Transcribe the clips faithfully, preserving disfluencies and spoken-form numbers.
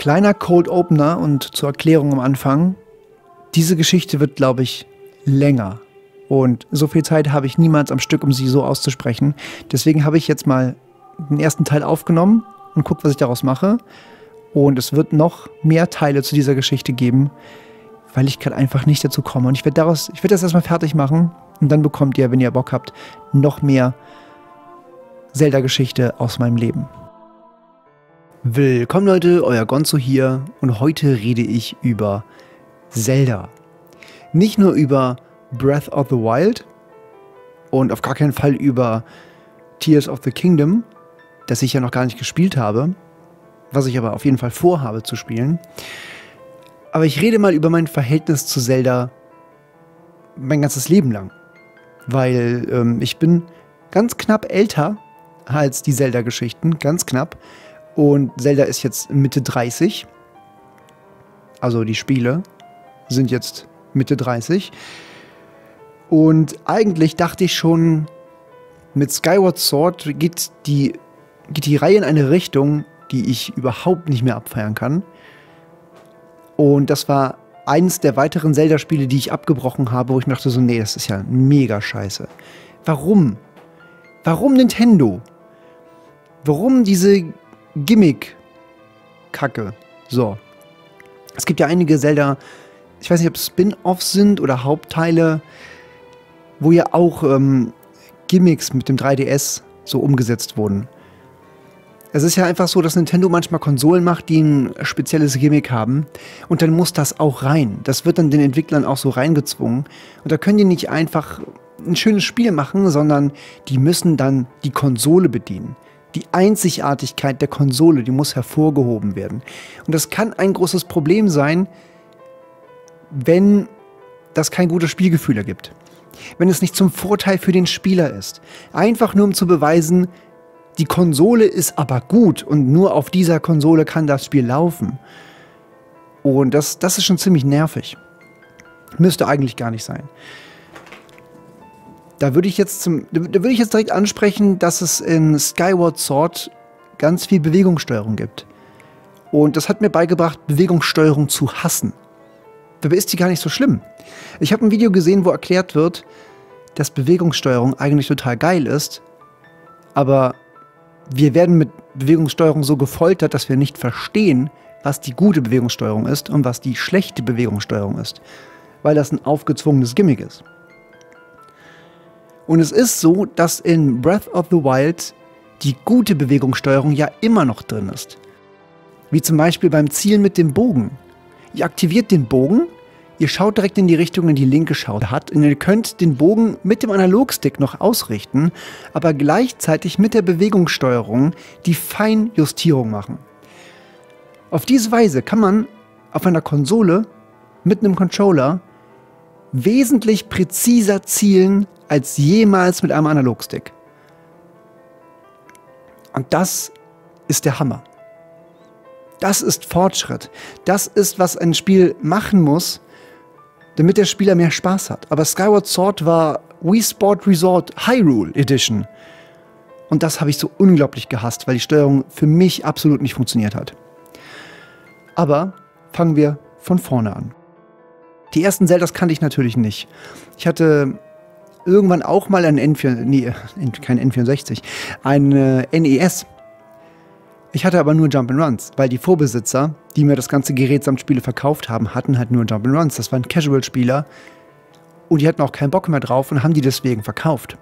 Kleiner Cold Opener und zur Erklärung am Anfang. Diese Geschichte wird, glaube ich, länger. Und so viel Zeit habe ich niemals am Stück, um sie so auszusprechen. Deswegen habe ich jetzt mal den ersten Teil aufgenommen und guckt, was ich daraus mache. Und es wird noch mehr Teile zu dieser Geschichte geben, weil ich gerade einfach nicht dazu komme. Und ich werde daraus, ich werde das erstmal fertig machen und dann bekommt ihr, wenn ihr Bock habt, noch mehr Zelda-Geschichte aus meinem Leben. Willkommen Leute, euer Gonzo hier und heute rede ich über Zelda. Nicht nur über Breath of the Wild und auf gar keinen Fall über Tears of the Kingdom, das ich ja noch gar nicht gespielt habe, was ich aber auf jeden Fall vorhabe zu spielen. Aber ich rede mal über mein Verhältnis zu Zelda mein ganzes Leben lang. Weil ähm, ich bin ganz knapp älter als die Zelda-Geschichten, ganz knapp. Und Zelda ist jetzt Mitte dreißig. Also die Spiele sind jetzt Mitte dreißig. Und eigentlich dachte ich schon, mit Skyward Sword geht die, geht die Reihe in eine Richtung, die ich überhaupt nicht mehr abfeiern kann. Und das war eines der weiteren Zelda-Spiele, die ich abgebrochen habe, wo ich mir dachte so, nee, das ist ja mega scheiße. Warum? Warum Nintendo? Warum diese Gimmick-Kacke? So. Es gibt ja einige Zelda, ich weiß nicht, ob es Spin-Offs sind oder Hauptteile, wo ja auch ähm, Gimmicks mit dem drei D S so umgesetzt wurden. Es ist ja einfach so, dass Nintendo manchmal Konsolen macht, die ein spezielles Gimmick haben. Und dann muss das auch rein. Das wird dann den Entwicklern auch so reingezwungen. Und da können die nicht einfach ein schönes Spiel machen, sondern die müssen dann die Konsole bedienen. Die Einzigartigkeit der Konsole, die muss hervorgehoben werden. Und das kann ein großes Problem sein, wenn das kein gutes Spielgefühl ergibt. Wenn es nicht zum Vorteil für den Spieler ist. Einfach nur um zu beweisen, die Konsole ist aber gut und nur auf dieser Konsole kann das Spiel laufen. Und das, das ist schon ziemlich nervig. Müsste eigentlich gar nicht sein. Da würde ich jetzt zum, da würde ich jetzt direkt ansprechen, dass es in Skyward Sword ganz viel Bewegungssteuerung gibt. Und das hat mir beigebracht, Bewegungssteuerung zu hassen. Dabei ist die gar nicht so schlimm. Ich habe ein Video gesehen, wo erklärt wird, dass Bewegungssteuerung eigentlich total geil ist, aber wir werden mit Bewegungssteuerung so gefoltert, dass wir nicht verstehen, was die gute Bewegungssteuerung ist und was die schlechte Bewegungssteuerung ist, weil das ein aufgezwungenes Gimmick ist. Und es ist so, dass in Breath of the Wild die gute Bewegungssteuerung ja immer noch drin ist. Wie zum Beispiel beim Zielen mit dem Bogen. Ihr aktiviert den Bogen, ihr schaut direkt in die Richtung, in die linke schaut hat, und ihr könnt den Bogen mit dem Analogstick noch ausrichten, aber gleichzeitig mit der Bewegungssteuerung die Feinjustierung machen. Auf diese Weise kann man auf einer Konsole mit einem Controller wesentlich präziser zielen als jemals mit einem Analogstick. Und das ist der Hammer. Das ist Fortschritt. Das ist, was ein Spiel machen muss, damit der Spieler mehr Spaß hat. Aber Skyward Sword war Wii Sport Resort Hyrule Edition. Und das habe ich so unglaublich gehasst, weil die Steuerung für mich absolut nicht funktioniert hat. Aber fangen wir von vorne an. Die ersten Zeldas kannte ich natürlich nicht. Ich hatte irgendwann auch mal ein N vier, nee, kein N vierundsechzig, ein äh, N E S. Ich hatte aber nur Jump'n'Runs, weil die Vorbesitzer, die mir das ganze Gerät samt Spiele verkauft haben, hatten halt nur Jump'n'Runs. Das waren Casual-Spieler und die hatten auch keinen Bock mehr drauf und haben die deswegen verkauft.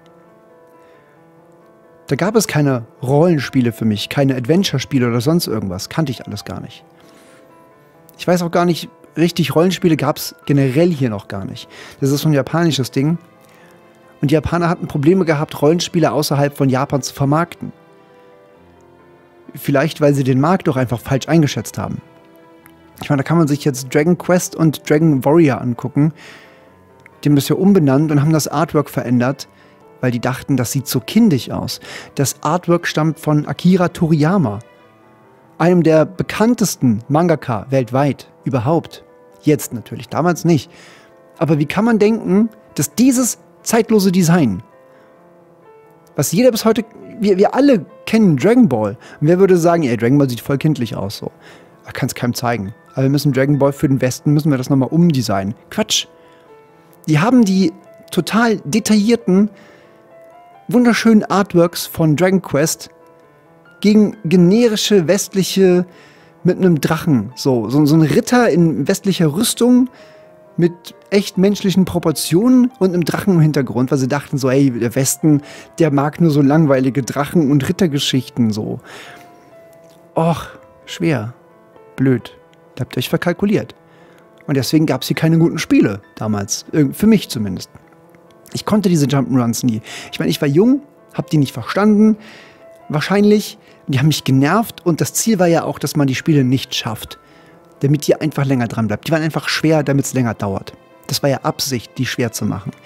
Da gab es keine Rollenspiele für mich, keine Adventure-Spiele oder sonst irgendwas. Kannte ich alles gar nicht. Ich weiß auch gar nicht, richtig Rollenspiele gab es generell hier noch gar nicht. Das ist so ein japanisches Ding. Und die Japaner hatten Probleme gehabt, Rollenspiele außerhalb von Japan zu vermarkten. Vielleicht, weil sie den Markt doch einfach falsch eingeschätzt haben. Ich meine, da kann man sich jetzt Dragon Quest und Dragon Warrior angucken. Die haben das ja umbenannt und haben das Artwork verändert, weil die dachten, das sieht so kindisch aus. Das Artwork stammt von Akira Toriyama, einem der bekanntesten Mangaka weltweit überhaupt. Jetzt natürlich, damals nicht. Aber wie kann man denken, dass dieses zeitlose Design, was jeder bis heute, wir, wir alle kennen Dragon Ball. Und wer würde sagen, ey, Dragon Ball sieht voll kindlich aus so. Er kann es keinem zeigen. Aber wir müssen Dragon Ball für den Westen, müssen wir das nochmal umdesignen. Quatsch. Die haben die total detaillierten, wunderschönen Artworks von Dragon Quest gegen generische westliche mit einem Drachen. So, so, so ein Ritter in westlicher Rüstung mit echt menschlichen Proportionen und einem Drachen im Hintergrund, weil sie dachten so, ey, der Westen, der mag nur so langweilige Drachen- und Rittergeschichten so. Och, schwer. Blöd. Da habt ihr euch verkalkuliert. Und deswegen gab es hier keine guten Spiele damals. Für mich zumindest. Ich konnte diese Jump'n'Runs nie. Ich meine, ich war jung, hab die nicht verstanden. Wahrscheinlich, die haben mich genervt und das Ziel war ja auch, dass man die Spiele nicht schafft. Damit ihr einfach länger dran bleibt. Die waren einfach schwer, damit es länger dauert. Das war ja Absicht, die schwer zu machen.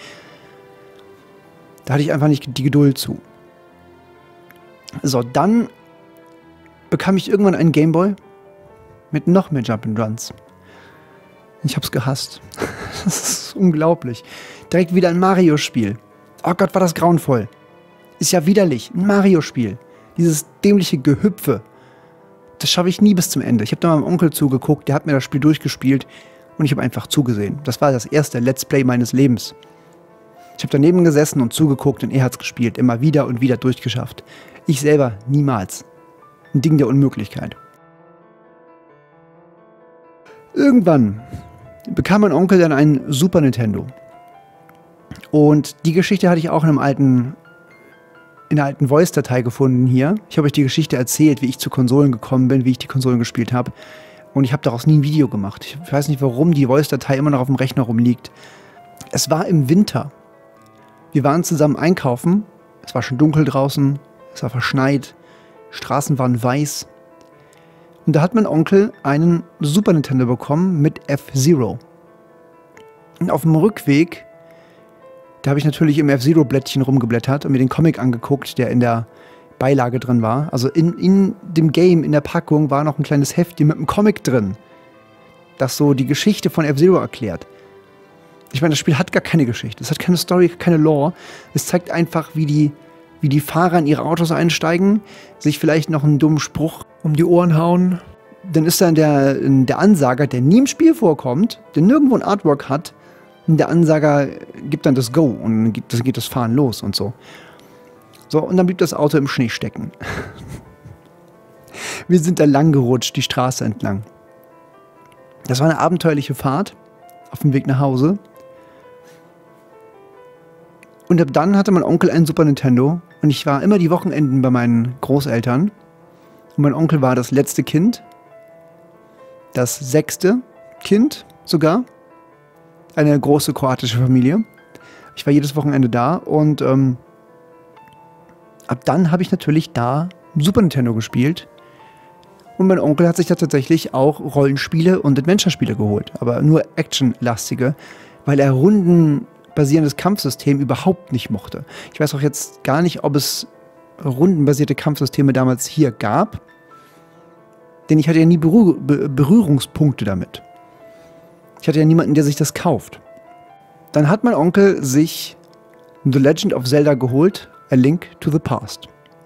Da hatte ich einfach nicht die Geduld zu. So, dann bekam ich irgendwann einen Gameboy mit noch mehr Jump'n'Runs. Ich hab's gehasst. Das ist unglaublich. Direkt wieder ein Mario-Spiel. Oh Gott, war das grauenvoll. Ist ja widerlich. Ein Mario-Spiel. Dieses dämliche Gehüpfe. Das schaffe ich nie bis zum Ende. Ich habe da meinem Onkel zugeguckt, der hat mir das Spiel durchgespielt und ich habe einfach zugesehen. Das war das erste Let's Play meines Lebens. Ich habe daneben gesessen und zugeguckt und er hat es gespielt. Immer wieder und wieder durchgeschafft. Ich selber niemals. Ein Ding der Unmöglichkeit. Irgendwann bekam mein Onkel dann einen Super Nintendo. Und die Geschichte hatte ich auch in einem alten, in einer alten Voice-Datei gefunden hier. Ich habe euch die Geschichte erzählt, wie ich zu Konsolen gekommen bin, wie ich die Konsolen gespielt habe. Und ich habe daraus nie ein Video gemacht. Ich weiß nicht, warum die Voice-Datei immer noch auf dem Rechner rumliegt. Es war im Winter. Wir waren zusammen einkaufen. Es war schon dunkel draußen. Es war verschneit. Straßen waren weiß. Und da hat mein Onkel einen Super Nintendo bekommen mit F-Zero. Und auf dem Rückweg, da habe ich natürlich im F-Zero-Blättchen rumgeblättert und mir den Comic angeguckt, der in der Beilage drin war. Also in, in dem Game, in der Packung, war noch ein kleines Heftchen mit einem Comic drin, das so die Geschichte von F-Zero erklärt. Ich meine, das Spiel hat gar keine Geschichte. Es hat keine Story, keine Lore. Es zeigt einfach, wie die, wie die Fahrer in ihre Autos einsteigen, sich vielleicht noch einen dummen Spruch um die Ohren hauen. Dann ist dann der, der Ansager, der nie im Spiel vorkommt, der nirgendwo ein Artwork hat. Und der Ansager gibt dann das Go und dann geht, das geht das Fahren los und so. So, und dann blieb das Auto im Schnee stecken. Wir sind da lang gerutscht, die Straße entlang. Das war eine abenteuerliche Fahrt auf dem Weg nach Hause. Und ab dann hatte mein Onkel einen Super Nintendo und ich war immer die Wochenenden bei meinen Großeltern. Und mein Onkel war das letzte Kind, das sechste Kind sogar, eine große kroatische Familie. Ich war jedes Wochenende da und ähm, ab dann habe ich natürlich da Super Nintendo gespielt. Und mein Onkel hat sich da tatsächlich auch Rollenspiele und Adventure-Spiele geholt, aber nur actionlastige, weil er rundenbasierendes Kampfsystem überhaupt nicht mochte. Ich weiß auch jetzt gar nicht, ob es rundenbasierte Kampfsysteme damals hier gab, denn ich hatte ja nie Berühr Berührungspunkte damit. Ich hatte ja niemanden, der sich das kauft. Dann hat mein Onkel sich The Legend of Zelda geholt, A Link to the Past.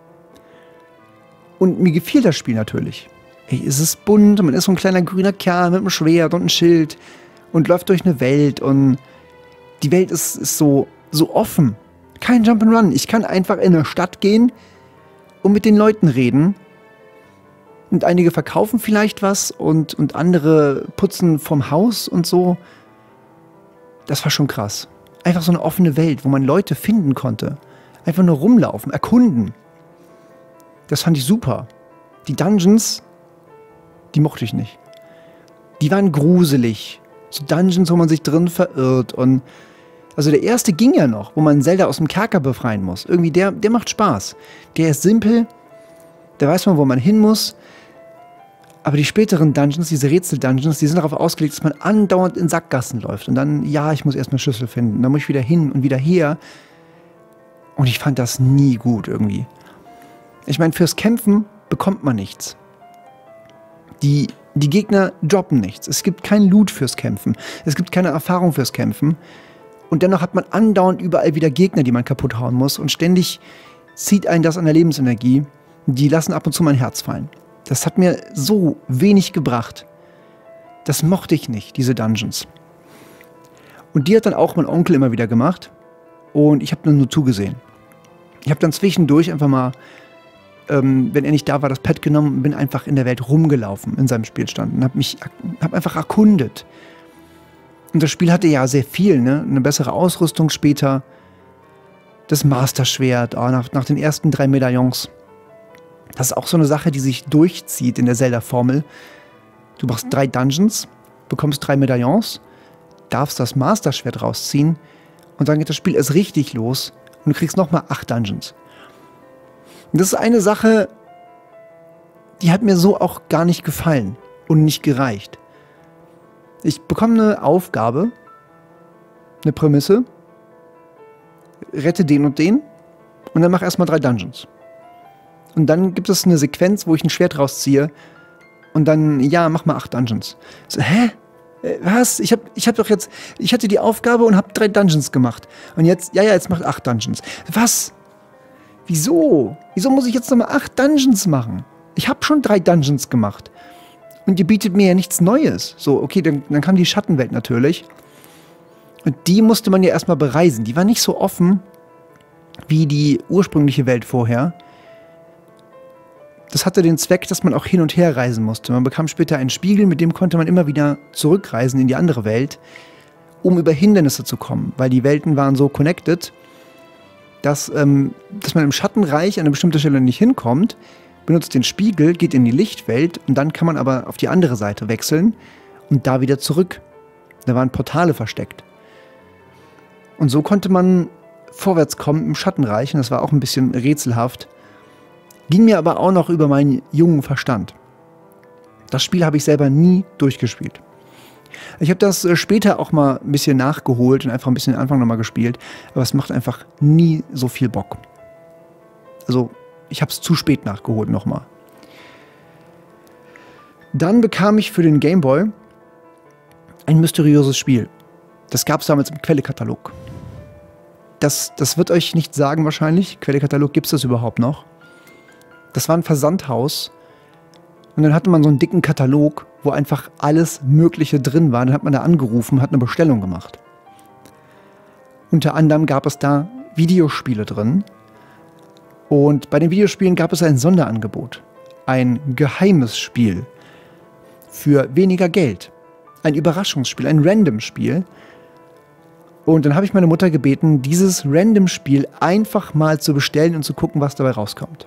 Und mir gefiel das Spiel natürlich. Ey, es ist bunt, man ist so ein kleiner grüner Kerl mit einem Schwert und einem Schild und läuft durch eine Welt und die Welt ist, ist so, so offen. Kein Jump'n'Run. Ich kann einfach in eine Stadt gehen und mit den Leuten reden. Und einige verkaufen vielleicht was und, und andere putzen vom Haus und so. Das war schon krass. Einfach so eine offene Welt, wo man Leute finden konnte. Einfach nur rumlaufen, erkunden. Das fand ich super. Die Dungeons, die mochte ich nicht. Die waren gruselig. So Dungeons, wo man sich drin verirrt. Und also der erste ging ja noch, wo man Zelda aus dem Kerker befreien muss. Irgendwie, der, der macht Spaß. Der ist simpel. Da weiß man, wo man hin muss. Aber die späteren Dungeons, diese Rätsel-Dungeons, die sind darauf ausgelegt, dass man andauernd in Sackgassen läuft. Und dann, ja, ich muss erstmal Schlüssel finden. Dann muss ich wieder hin und wieder her. Und ich fand das nie gut irgendwie. Ich meine, fürs Kämpfen bekommt man nichts. Die, die Gegner droppen nichts. Es gibt kein Loot fürs Kämpfen. Es gibt keine Erfahrung fürs Kämpfen. Und dennoch hat man andauernd überall wieder Gegner, die man kaputt hauen muss. Und ständig zieht einen das an der Lebensenergie. Die lassen ab und zu mein Herz fallen. Das hat mir so wenig gebracht. Das mochte ich nicht, diese Dungeons. Und die hat dann auch mein Onkel immer wieder gemacht. Und ich habe dann nur zugesehen. Ich habe dann zwischendurch einfach mal, ähm, wenn er nicht da war, das Pad genommen und bin einfach in der Welt rumgelaufen in seinem Spielstand und habe mich hab einfach erkundet. Und das Spiel hatte ja sehr viel, ne? Eine bessere Ausrüstung später. Das Master-Schwert, oh, nach, nach den ersten drei Medaillons. Das ist auch so eine Sache, die sich durchzieht in der Zelda-Formel. Du machst drei Dungeons, bekommst drei Medaillons, darfst das Master-Schwert rausziehen und dann geht das Spiel erst richtig los und du kriegst nochmal acht Dungeons. Und das ist eine Sache, die hat mir so auch gar nicht gefallen und nicht gereicht. Ich bekomme eine Aufgabe, eine Prämisse, rette den und den und dann mach erstmal drei Dungeons. Und dann gibt es eine Sequenz, wo ich ein Schwert rausziehe und dann, ja, mach mal acht Dungeons. So, hä? Was? Ich hab, ich hab doch jetzt, ich hatte die Aufgabe und hab drei Dungeons gemacht. Und jetzt, ja, ja, jetzt mach acht Dungeons. Was? Wieso? Wieso muss ich jetzt nochmal acht Dungeons machen? Ich hab schon drei Dungeons gemacht. Und ihr bietet mir ja nichts Neues. So, okay, dann, dann kam die Schattenwelt natürlich. Und die musste man ja erstmal bereisen. Die war nicht so offen wie die ursprüngliche Welt vorher. Das hatte den Zweck, dass man auch hin und her reisen musste. Man bekam später einen Spiegel, mit dem konnte man immer wieder zurückreisen in die andere Welt, um über Hindernisse zu kommen. Weil die Welten waren so connected, dass, ähm, dass man im Schattenreich an eine bestimmte Stelle nicht hinkommt, benutzt den Spiegel, geht in die Lichtwelt und dann kann man aber auf die andere Seite wechseln und da wieder zurück. Da waren Portale versteckt. Und so konnte man vorwärts kommen im Schattenreich und das war auch ein bisschen rätselhaft. Ging mir aber auch noch über meinen jungen Verstand. Das Spiel habe ich selber nie durchgespielt. Ich habe das später auch mal ein bisschen nachgeholt und einfach ein bisschen den Anfang nochmal gespielt, aber es macht einfach nie so viel Bock. Also, ich habe es zu spät nachgeholt nochmal. Dann bekam ich für den Game Boy ein mysteriöses Spiel. Das gab es damals im Quellekatalog. Das, das wird euch nicht sagen wahrscheinlich. Quellekatalog gibt es das überhaupt noch. Das war ein Versandhaus und dann hatte man so einen dicken Katalog, wo einfach alles Mögliche drin war. Dann hat man da angerufen, hat eine Bestellung gemacht. Unter anderem gab es da Videospiele drin und bei den Videospielen gab es ein Sonderangebot. Ein geheimes Spiel für weniger Geld. Ein Überraschungsspiel, ein Random-Spiel. Und dann habe ich meine Mutter gebeten, dieses Random-Spiel einfach mal zu bestellen und zu gucken, was dabei rauskommt.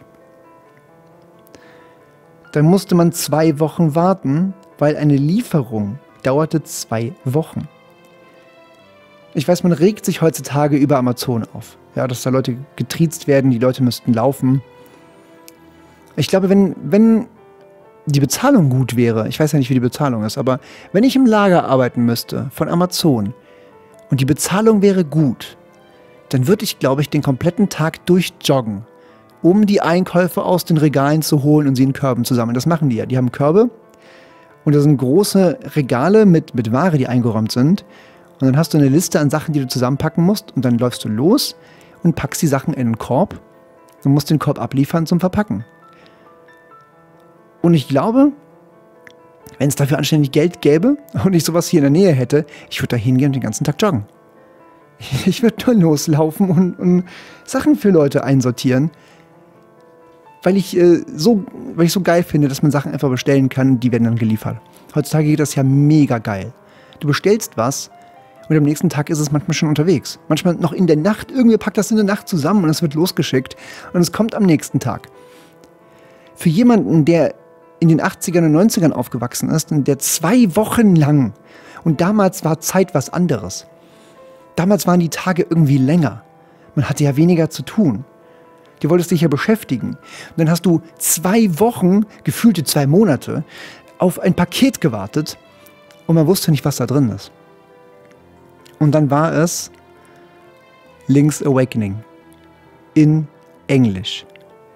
Dann musste man zwei Wochen warten, weil eine Lieferung dauerte zwei Wochen. Ich weiß, man regt sich heutzutage über Amazon auf. Ja, dass da Leute getriezt werden, die Leute müssten laufen. Ich glaube, wenn, wenn die Bezahlung gut wäre, ich weiß ja nicht, wie die Bezahlung ist, aber wenn ich im Lager arbeiten müsste von Amazon und die Bezahlung wäre gut, dann würde ich, glaube ich, den kompletten Tag durchjoggen, um die Einkäufe aus den Regalen zu holen und sie in Körben zu sammeln. Das machen die ja. Die haben Körbe und da sind große Regale mit, mit Ware, die eingeräumt sind. Und dann hast du eine Liste an Sachen, die du zusammenpacken musst und dann läufst du los und packst die Sachen in den Korb und musst den Korb abliefern zum Verpacken. Und ich glaube, wenn es dafür anständig Geld gäbe und ich sowas hier in der Nähe hätte, ich würde da hingehen und den ganzen Tag joggen. Ich würde nur loslaufen und, und Sachen für Leute einsortieren, weil ich, äh, so, weil ich so geil finde, dass man Sachen einfach bestellen kann, die werden dann geliefert. Heutzutage geht das ja mega geil. Du bestellst was und am nächsten Tag ist es manchmal schon unterwegs. Manchmal noch in der Nacht, irgendwie packt das in der Nacht zusammen und es wird losgeschickt und es kommt am nächsten Tag. Für jemanden, der in den achtzigern und neunzigern aufgewachsen ist und der zwei Wochen lang, und damals war Zeit was anderes. Damals waren die Tage irgendwie länger. Man hatte ja weniger zu tun. Du wolltest dich ja beschäftigen. Und dann hast du zwei Wochen, gefühlte zwei Monate, auf ein Paket gewartet und man wusste nicht, was da drin ist. Und dann war es Link's Awakening in Englisch.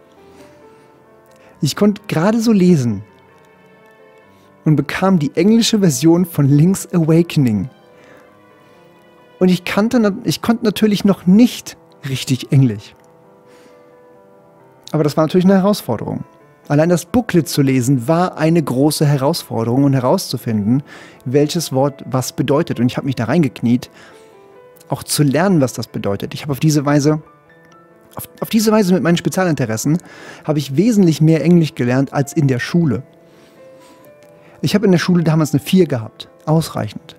Ich konnte gerade so lesen und bekam die englische Version von Link's Awakening. Und ich, kannte, ich konnte natürlich noch nicht richtig Englisch. Aber das war natürlich eine Herausforderung. Allein das Booklet zu lesen war eine große Herausforderung und herauszufinden, welches Wort was bedeutet. Und ich habe mich da reingekniet, auch zu lernen, was das bedeutet. Ich habe auf diese Weise, auf, auf diese Weise mit meinen Spezialinteressen, habe ich wesentlich mehr Englisch gelernt als in der Schule. Ich habe in der Schule damals eine vier gehabt. Ausreichend.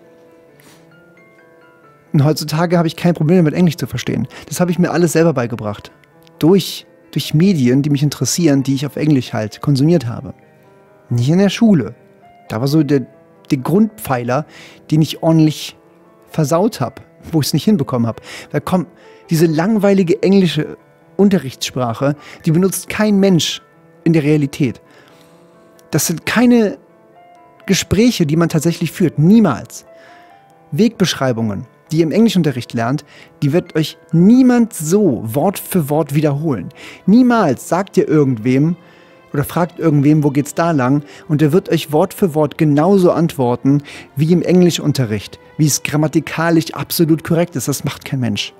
Und heutzutage habe ich kein Problem damit, Englisch zu verstehen. Das habe ich mir alles selber beigebracht. Durch, durch Medien, die mich interessieren, die ich auf Englisch halt konsumiert habe. Nicht in der Schule. Da war so der, der Grundpfeiler, den ich ordentlich versaut habe, wo ich es nicht hinbekommen habe. Weil komm, diese langweilige englische Unterrichtssprache, die benutzt kein Mensch in der Realität. Das sind keine Gespräche, die man tatsächlich führt. Niemals. Wegbeschreibungen, die ihr im Englischunterricht lernt, die wird euch niemand so Wort für Wort wiederholen. Niemals sagt ihr irgendwem oder fragt irgendwem, wo geht's da lang, und der wird euch Wort für Wort genauso antworten wie im Englischunterricht, wie es grammatikalisch absolut korrekt ist. Das macht kein Mensch.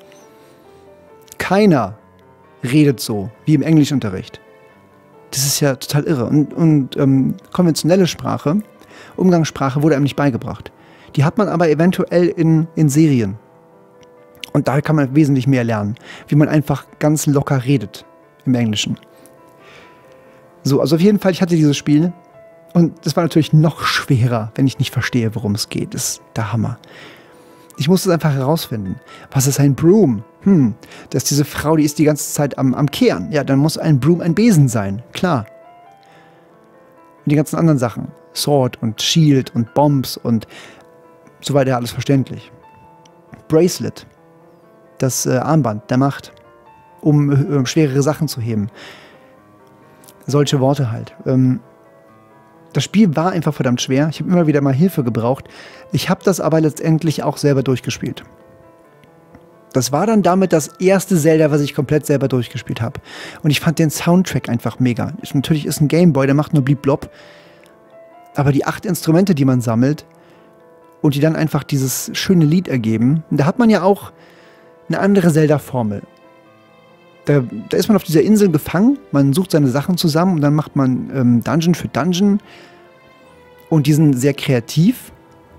Keiner redet so wie im Englischunterricht. Das ist ja total irre. Und, und ähm, konventionelle Sprache, Umgangssprache wurde einem nicht beigebracht. Die hat man aber eventuell in, in Serien. Und da kann man wesentlich mehr lernen, wie man einfach ganz locker redet im Englischen. So, also auf jeden Fall, ich hatte dieses Spiel und das war natürlich noch schwerer, wenn ich nicht verstehe, worum es geht. Das ist der Hammer. Ich musste es einfach herausfinden. Was ist ein Broom? Hm, das ist diese Frau, die ist die ganze Zeit am, am Kehren. Ja, dann muss ein Broom ein Besen sein, klar. Und die ganzen anderen Sachen. Sword und Shield und Bombs und so weiter, alles verständlich. Bracelet, das äh, Armband der Macht, um äh, schwerere Sachen zu heben. Solche Worte halt. Ähm, das Spiel war einfach verdammt schwer. Ich habe immer wieder mal Hilfe gebraucht. Ich habe das aber letztendlich auch selber durchgespielt. Das war dann damit das erste Zelda, was ich komplett selber durchgespielt habe. Und ich fand den Soundtrack einfach mega. Ich, natürlich ist ein Gameboy, der macht nur Blieb-Blob. Aber die acht Instrumente, die man sammelt und die dann einfach dieses schöne Lied ergeben, da hat man ja auch eine andere Zelda-Formel. Da, da ist man auf dieser Insel gefangen, man sucht seine Sachen zusammen und dann macht man ähm, Dungeon für Dungeon. Und die sind sehr kreativ,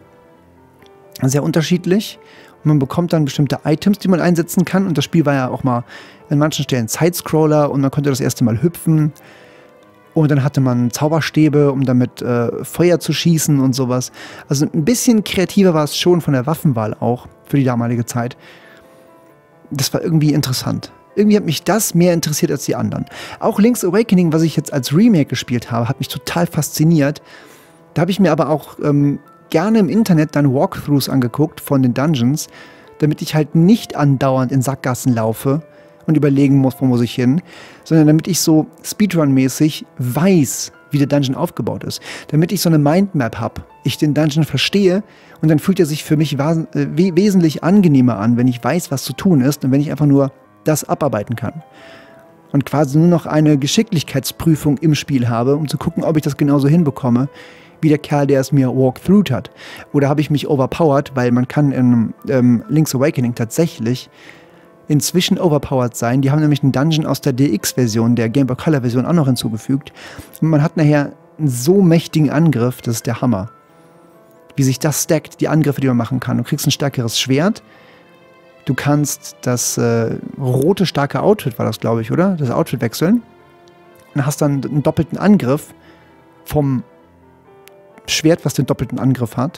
sehr unterschiedlich. Und man bekommt dann bestimmte Items, die man einsetzen kann. Und das Spiel war ja auch mal an manchen Stellen Sidescroller und man konnte das erste Mal hüpfen. Und dann hatte man Zauberstäbe, um damit äh, Feuer zu schießen und sowas. Also ein bisschen kreativer war es schon von der Waffenwahl auch für die damalige Zeit. Das war irgendwie interessant. Irgendwie hat mich das mehr interessiert als die anderen. Auch Link's Awakening, was ich jetzt als Remake gespielt habe, hat mich total fasziniert. Da habe ich mir aber auch ähm, gerne im Internet dann Walkthroughs angeguckt von den Dungeons, damit ich halt nicht andauernd in Sackgassen laufe und überlegen muss, wo muss ich hin, sondern damit ich so Speedrun-mäßig weiß, wie der Dungeon aufgebaut ist. Damit ich so eine Mindmap habe, ich den Dungeon verstehe und dann fühlt er sich für mich äh, wesentlich angenehmer an, wenn ich weiß, was zu tun ist und wenn ich einfach nur das abarbeiten kann. Und quasi nur noch eine Geschicklichkeitsprüfung im Spiel habe, um zu gucken, ob ich das genauso hinbekomme, wie der Kerl, der es mir walkthrough hat. Oder habe ich mich overpowered, weil man kann in ähm, Link's Awakening tatsächlich inzwischen overpowered sein. Die haben nämlich einen Dungeon aus der D X-Version, der Game Boy Color-Version auch noch hinzugefügt. Und man hat nachher einen so mächtigen Angriff, das ist der Hammer. Wie sich das stackt, die Angriffe, die man machen kann. Du kriegst ein stärkeres Schwert. Du kannst das äh, rote starke Outfit, war das, glaube ich, oder? Das Outfit wechseln. Und hast dann einen doppelten Angriff vom Schwert, was den doppelten Angriff hat.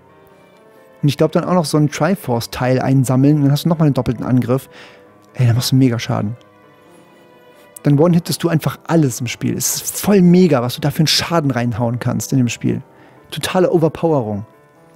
Und ich glaube dann auch noch so ein Triforce-Teil einsammeln und dann hast du nochmal einen doppelten Angriff. Ey, dann machst du mega Schaden. Dann one-hittest du einfach alles im Spiel. Es ist voll mega, was du da für einen Schaden reinhauen kannst in dem Spiel. Totale Overpowerung.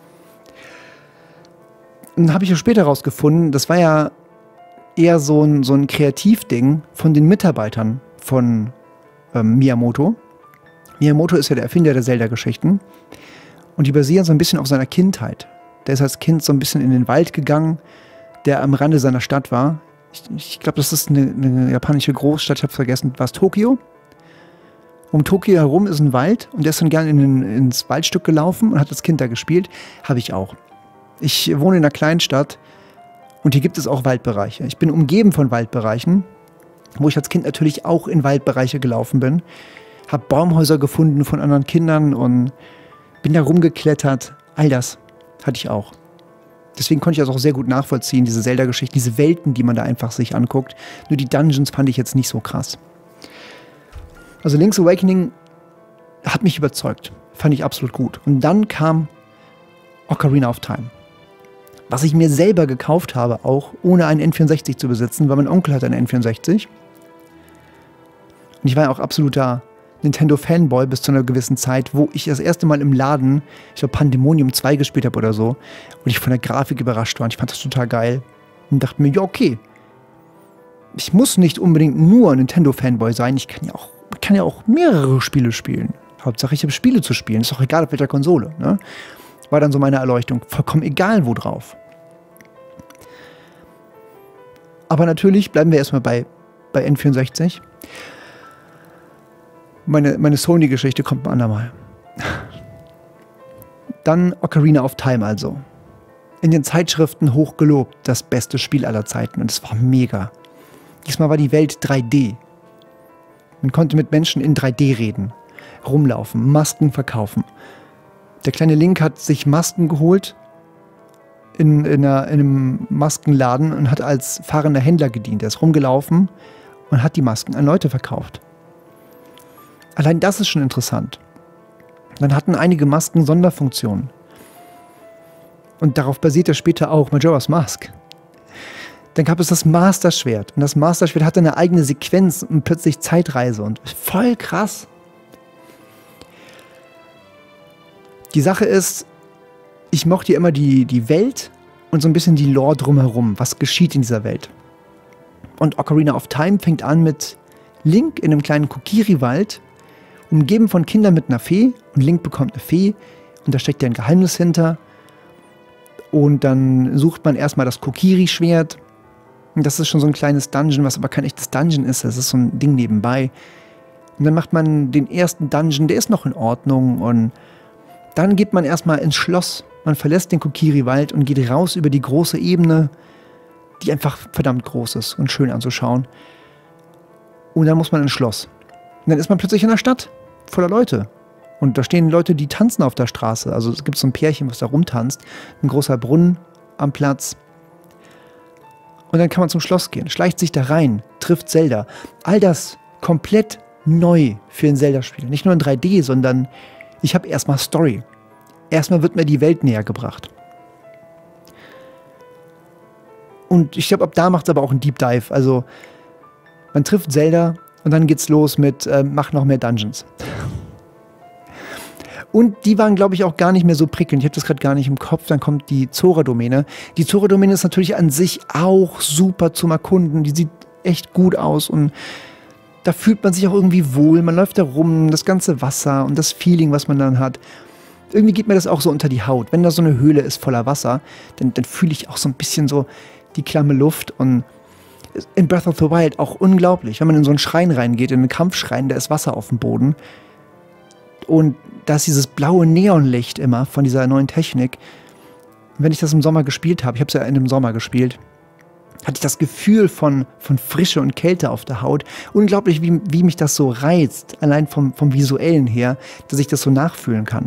Dann habe ich ja später rausgefunden, das war ja eher so ein, so ein Kreativding von den Mitarbeitern von ähm, Miyamoto. Miyamoto ist ja der Erfinder der Zelda-Geschichten. Und die basieren so ein bisschen auf seiner Kindheit. Der ist als Kind so ein bisschen in den Wald gegangen, der am Rande seiner Stadt war. Ich, ich glaube, das ist eine, eine japanische Großstadt, ich habe vergessen, war es Tokio? Um Tokio herum ist ein Wald und der ist dann gerne in den, ins Waldstück gelaufen und hat als Kind da gespielt. Habe ich auch. Ich wohne in einer Kleinstadt und hier gibt es auch Waldbereiche. Ich bin umgeben von Waldbereichen wo ich als Kind natürlich auch in Waldbereiche gelaufen bin. Habe Baumhäuser gefunden von anderen Kindern und bin da rumgeklettert. All das hatte ich auch. Deswegen konnte ich das auch sehr gut nachvollziehen, diese Zelda-Geschichten, diese Welten, die man da einfach sich anguckt. Nur die Dungeons fand ich jetzt nicht so krass. Also Link's Awakening hat mich überzeugt. Fand ich absolut gut. Und dann kam Ocarina of Time. Was ich mir selber gekauft habe, auch ohne einen N vierundsechzig zu besitzen, weil mein Onkel hatte einen N vierundsechzig. Und ich war ja auch absoluter Nintendo-Fanboy bis zu einer gewissen Zeit, wo ich das erste Mal im Laden, ich glaube Pandemonium zwei gespielt habe oder so, und ich von der Grafik überrascht war. Und ich fand das total geil. Und dachte mir, ja, okay. Ich muss nicht unbedingt nur Nintendo-Fanboy sein. Ich kann ja auch, kann ja auch mehrere Spiele spielen. Hauptsache, ich habe Spiele zu spielen. Ist doch egal, auf welcher Konsole. Ne? War dann so meine Erleuchtung. Vollkommen egal, wo drauf. Aber natürlich bleiben wir erstmal bei, bei N vierundsechzig. Meine, meine Sony-Geschichte kommt ein andermal. Dann Ocarina of Time also. In den Zeitschriften hoch gelobt, das beste Spiel aller Zeiten. Und es war mega. Diesmal war die Welt drei D. Man konnte mit Menschen in drei D reden, rumlaufen, Masken verkaufen. Der kleine Link hat sich Masken geholt in, in, einer, in einem Maskenladen und hat als fahrender Händler gedient. Er ist rumgelaufen und hat die Masken an Leute verkauft. Allein das ist schon interessant. Dann hatten einige Masken Sonderfunktionen. Und darauf basiert ja später auch Majora's Mask. Dann gab es das Master-Schwert. Und das Master-Schwert hatte eine eigene Sequenz und plötzlich Zeitreise. Und voll krass. Die Sache ist, ich mochte ja immer die, die Welt und so ein bisschen die Lore drumherum. Was geschieht in dieser Welt? Und Ocarina of Time fängt an mit Link in einem kleinen Kokiri-Wald, umgeben von Kindern mit einer Fee. Und Link bekommt eine Fee. Und da steckt ja ein Geheimnis hinter. Und dann sucht man erstmal das Kokiri-Schwert. Und das ist schon so ein kleines Dungeon, was aber kein echtes Dungeon ist. Das ist so ein Ding nebenbei. Und dann macht man den ersten Dungeon, der ist noch in Ordnung. Und dann geht man erstmal ins Schloss. Man verlässt den Kokiri-Wald und geht raus über die große Ebene, die einfach verdammt groß ist und schön anzuschauen. Und dann muss man ins Schloss. Und dann ist man plötzlich in der Stadt, voller Leute. Und da stehen Leute, die tanzen auf der Straße. Also es gibt so ein Pärchen, was da rumtanzt. Ein großer Brunnen am Platz. Und dann kann man zum Schloss gehen, schleicht sich da rein, trifft Zelda. All das komplett neu für ein Zelda-Spiel. Nicht nur in drei D, sondern ich habe erstmal Story. Erstmal wird mir die Welt näher gebracht. Und ich glaube, ab da macht es aber auch einen Deep Dive. Also man trifft Zelda und dann geht's los mit äh, mach noch mehr Dungeons. Und die waren, glaube ich, auch gar nicht mehr so prickelnd. Ich habe das gerade gar nicht im Kopf. Dann kommt die Zora-Domäne. Die Zora-Domäne ist natürlich an sich auch super zum Erkunden. Die sieht echt gut aus und da fühlt man sich auch irgendwie wohl. Man läuft da rum, das ganze Wasser und das Feeling, was man dann hat. Irgendwie geht mir das auch so unter die Haut. Wenn da so eine Höhle ist voller Wasser, dann, dann fühle ich auch so ein bisschen so die klamme Luft. Und in Breath of the Wild auch unglaublich. Wenn man in so einen Schrein reingeht, in einen Kampfschrein, da ist Wasser auf dem Boden. Und da ist dieses blaue Neonlicht immer von dieser neuen Technik. Und wenn ich das im Sommer gespielt habe, ich habe es ja in dem Sommer gespielt, hatte ich das Gefühl von, von Frische und Kälte auf der Haut. Unglaublich, wie, wie mich das so reizt, allein vom, vom Visuellen her, dass ich das so nachfühlen kann.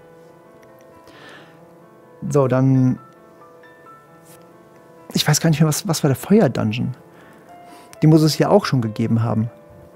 So, dann... Ich weiß gar nicht mehr, was, was war der Feuer-Dungeon? Den muss es ja auch schon gegeben haben.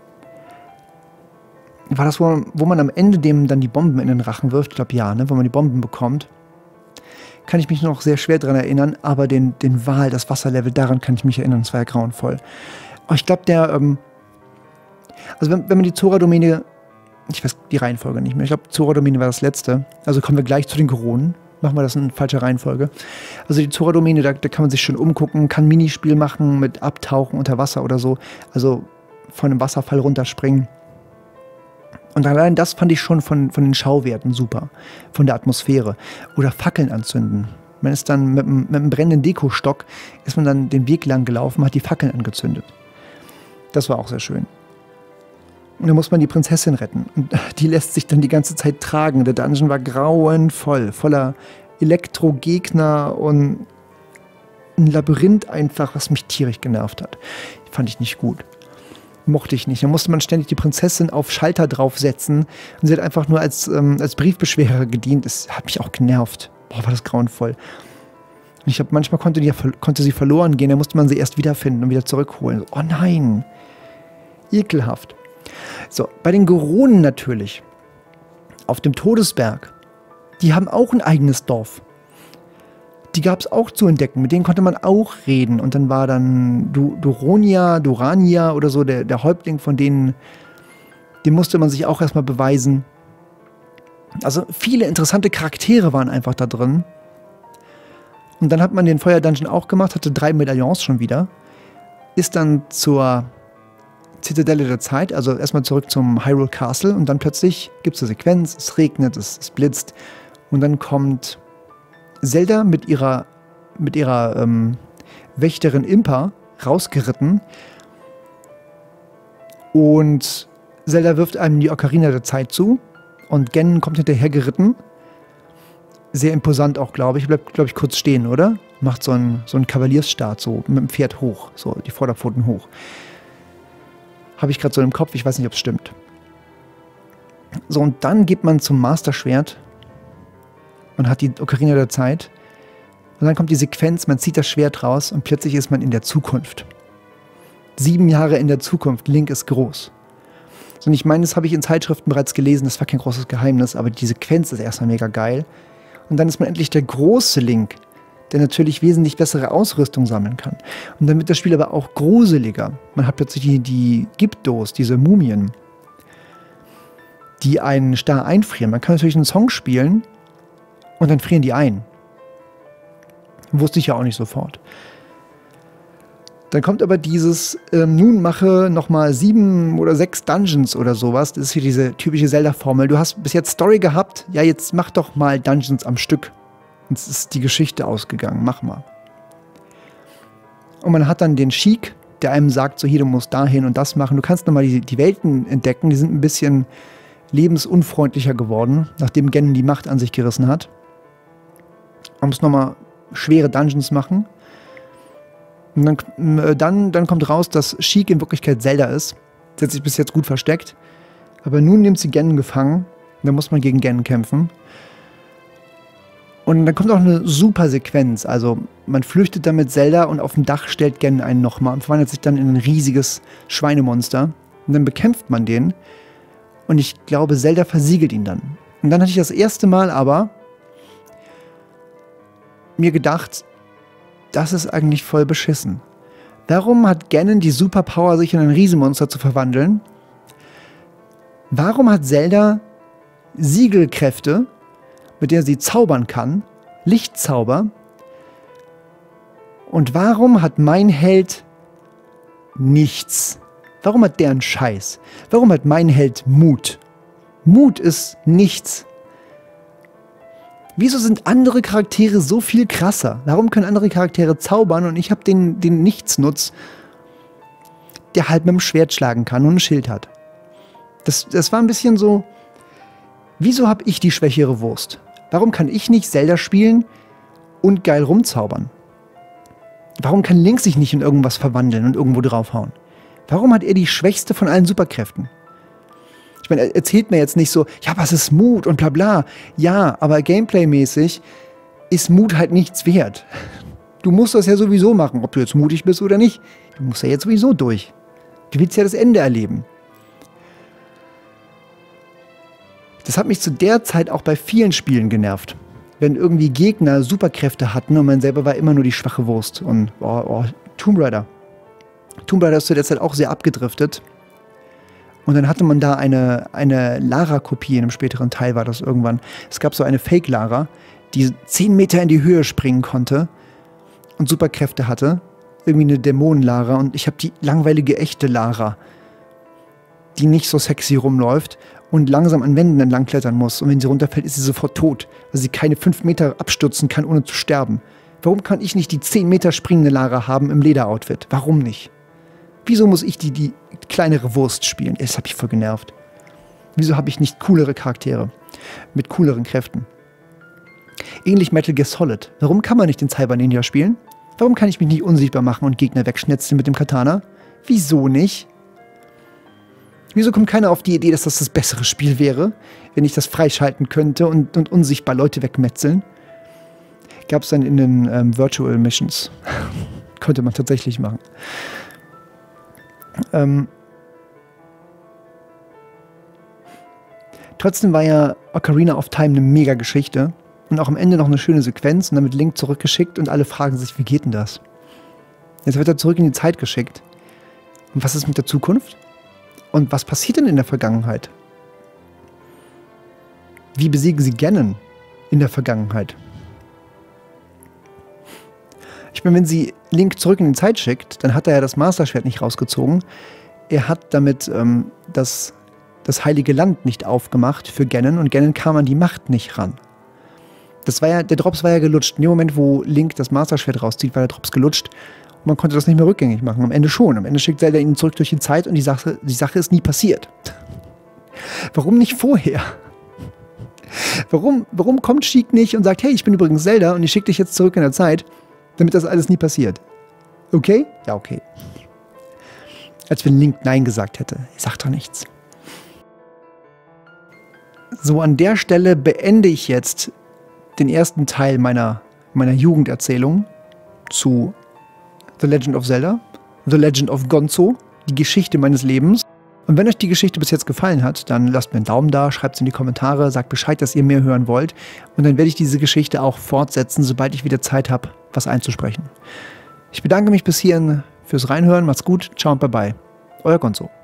War das, wo man, wo man am Ende dem dann die Bomben in den Rachen wirft? Ich glaube, ja, ne? Wo man die Bomben bekommt. Kann ich mich noch sehr schwer daran erinnern, aber den, den Wal, das Wasserlevel, daran kann ich mich erinnern. Das war ja grauenvoll. Aber ich glaube, der, ähm also wenn, wenn man die Zora-Domäne, ich weiß die Reihenfolge nicht mehr, ich glaube, Zora-Domäne war das letzte. Also kommen wir gleich zu den Koronen. Machen wir das in falscher Reihenfolge. Also die Zora-Domäne, da, da kann man sich schon umgucken, kann ein Minispiel machen mit Abtauchen unter Wasser oder so. Also von einem Wasserfall runterspringen. Und allein das fand ich schon von, von den Schauwerten super. Von der Atmosphäre. Oder Fackeln anzünden. Man ist dann mit, mit einem brennenden Dekostock, ist man dann den Weg lang gelaufen, hat die Fackeln angezündet. Das war auch sehr schön. Und dann muss man die Prinzessin retten. Und die lässt sich dann die ganze Zeit tragen. Der Dungeon war grauenvoll. Voller Elektrogegner und ein Labyrinth einfach, was mich tierisch genervt hat. Fand ich nicht gut. Mochte ich nicht. Da musste man ständig die Prinzessin auf Schalter draufsetzen und sie hat einfach nur als, ähm, als Briefbeschwerer gedient. Das hat mich auch genervt. Boah, war das grauenvoll. Und ich habe manchmal konnte, die, konnte sie verloren gehen, da musste man sie erst wiederfinden und wieder zurückholen. Oh nein. Ekelhaft. So, bei den Goronen natürlich. Auf dem Todesberg. Die haben auch ein eigenes Dorf. Die gab es auch zu entdecken. Mit denen konnte man auch reden. Und dann war dann du Duronia, Durania oder so, der, der Häuptling von denen, den musste man sich auch erstmal beweisen. Also viele interessante Charaktere waren einfach da drin. Und dann hat man den Feuer-Dungeon auch gemacht, hatte drei Medaillons schon wieder. Ist dann zur Zitadelle der Zeit, also erstmal zurück zum Hyrule Castle. Und dann plötzlich gibt es eine Sequenz, es regnet, es, es blitzt. Und dann kommt Zelda mit ihrer, mit ihrer ähm, Wächterin Impa rausgeritten und Zelda wirft einem die Ocarina der Zeit zu und Ganon kommt hinterher geritten. Sehr imposant auch, glaube ich. Bleibt, glaube ich, kurz stehen, oder? Macht so einen, so einen Kavaliersstart, so mit dem Pferd hoch, so die Vorderpfoten hoch. Habe ich gerade so im Kopf, ich weiß nicht, ob es stimmt. So, und dann geht man zum Master-Schwert. Man hat die Ocarina der Zeit. Und dann kommt die Sequenz, man zieht das Schwert raus und plötzlich ist man in der Zukunft. Sieben Jahre in der Zukunft, Link ist groß. Und ich meine, das habe ich in Zeitschriften bereits gelesen, das war kein großes Geheimnis, aber die Sequenz ist erstmal mega geil. Und dann ist man endlich der große Link, der natürlich wesentlich bessere Ausrüstung sammeln kann. Und dann wird das Spiel aber auch gruseliger. Man hat plötzlich die, die Gyptos, diese Mumien, die einen starr einfrieren. Man kann natürlich einen Song spielen, und dann frieren die ein. Wusste ich ja auch nicht sofort. Dann kommt aber dieses, ähm, nun mache nochmal sieben oder sechs Dungeons oder sowas. Das ist hier diese typische Zelda-Formel. Du hast bis jetzt Story gehabt, ja, jetzt mach doch mal Dungeons am Stück. Jetzt ist die Geschichte ausgegangen, mach mal. Und man hat dann den Sheik, der einem sagt, so hier, du musst dahin und das machen. Du kannst nochmal die, die Welten entdecken, die sind ein bisschen lebensunfreundlicher geworden, nachdem Ganon die Macht an sich gerissen hat. Man muss nochmal schwere Dungeons machen. Und dann, äh, dann, dann kommt raus, dass Sheik in Wirklichkeit Zelda ist. Sie hat sich bis jetzt gut versteckt. Aber nun nimmt sie Ganon gefangen. Und dann muss man gegen Ganon kämpfen. Und dann kommt auch eine super Sequenz. Also man flüchtet dann mit Zelda und auf dem Dach stellt Ganon einen nochmal und verwandelt sich dann in ein riesiges Schweinemonster. Und dann bekämpft man den. Und ich glaube, Zelda versiegelt ihn dann. Und dann hatte ich das erste Mal aber mir gedacht, das ist eigentlich voll beschissen. Warum hat Ganon die Superpower, sich in ein Riesenmonster zu verwandeln? Warum hat Zelda Siegelkräfte, mit denen sie zaubern kann, Lichtzauber? Und warum hat mein Held nichts? Warum hat der einen Scheiß? Warum hat mein Held Mut? Mut ist nichts. Wieso sind andere Charaktere so viel krasser? Warum können andere Charaktere zaubern und ich habe den, den Nichtsnutz, der halt mit dem Schwert schlagen kann und ein Schild hat? Das, das war ein bisschen so, wieso habe ich die schwächere Wurst? Warum kann ich nicht Zelda spielen und geil rumzaubern? Warum kann Link sich nicht in irgendwas verwandeln und irgendwo draufhauen? Warum hat er die schwächste von allen Superkräften? Ich meine, er erzählt mir jetzt nicht so, ja, was ist Mut und bla bla. Ja, aber Gameplay-mäßig ist Mut halt nichts wert. Du musst das ja sowieso machen, ob du jetzt mutig bist oder nicht. Du musst ja jetzt sowieso durch. Du willst ja das Ende erleben. Das hat mich zu der Zeit auch bei vielen Spielen genervt. Wenn irgendwie Gegner Superkräfte hatten und man selber war immer nur die schwache Wurst. Und oh, oh, Tomb Raider. Tomb Raider ist zu der Zeit auch sehr abgedriftet. Und dann hatte man da eine, eine Lara-Kopie, in einem späteren Teil war das irgendwann. Es gab so eine Fake-Lara, die zehn Meter in die Höhe springen konnte und Superkräfte hatte. Irgendwie eine Dämonen-Lara. Und ich habe die langweilige, echte Lara, die nicht so sexy rumläuft und langsam an Wänden entlang klettern muss. Und wenn sie runterfällt, ist sie sofort tot, weil sie keine fünf Meter abstürzen kann, ohne zu sterben. Warum kann ich nicht die zehn Meter springende Lara haben im Lederoutfit? Warum nicht? Wieso muss ich die, die kleinere Wurst spielen? Das hat mich voll genervt. Wieso habe ich nicht coolere Charaktere mit cooleren Kräften? Ähnlich Metal Gear Solid. Warum kann man nicht den Cyber Ninja spielen? Warum kann ich mich nicht unsichtbar machen und Gegner wegschnetzeln mit dem Katana? Wieso nicht? Wieso kommt keiner auf die Idee, dass das das bessere Spiel wäre, wenn ich das freischalten könnte und, und unsichtbar Leute wegmetzeln? Gab es dann in den ähm, Virtual Missions. Konnte man tatsächlich machen. Ähm, trotzdem war ja Ocarina of Time eine mega Geschichte und auch am Ende noch eine schöne Sequenz und damit Link zurückgeschickt und alle fragen sich, wie geht denn das? Jetzt wird er zurück in die Zeit geschickt. Und was ist mit der Zukunft? Und was passiert denn in der Vergangenheit? Wie besiegen sie Ganon in der Vergangenheit? Ich meine, wenn sie Link zurück in die Zeit schickt, dann hat er ja das Master-Schwert nicht rausgezogen. Er hat damit ähm, das, das Heilige Land nicht aufgemacht für Ganon und Ganon kam an die Macht nicht ran. Das war ja, der Drops war ja gelutscht. In dem Moment, wo Link das Master-Schwert rauszieht, war der Drops gelutscht. Und man konnte das nicht mehr rückgängig machen. Am Ende schon. Am Ende schickt Zelda ihn zurück durch die Zeit und die Sache, die Sache ist nie passiert. Warum nicht vorher? Warum, warum kommt Sheik nicht und sagt, hey, ich bin übrigens Zelda und ich schicke dich jetzt zurück in der Zeit, damit das alles nie passiert? Okay? Ja, okay. Als wenn Link Nein gesagt hätte. Er sagt doch nichts. So, an der Stelle beende ich jetzt den ersten Teil meiner, meiner Jugenderzählung zu The Legend of Zelda, The Legend of Gonzo, die Geschichte meines Lebens. Und wenn euch die Geschichte bis jetzt gefallen hat, dann lasst mir einen Daumen da, schreibt es in die Kommentare, sagt Bescheid, dass ihr mehr hören wollt. Und dann werde ich diese Geschichte auch fortsetzen, sobald ich wieder Zeit habe, was einzusprechen. Ich bedanke mich bis hierhin fürs Reinhören, macht's gut, ciao und bye bye. Euer Gonzo.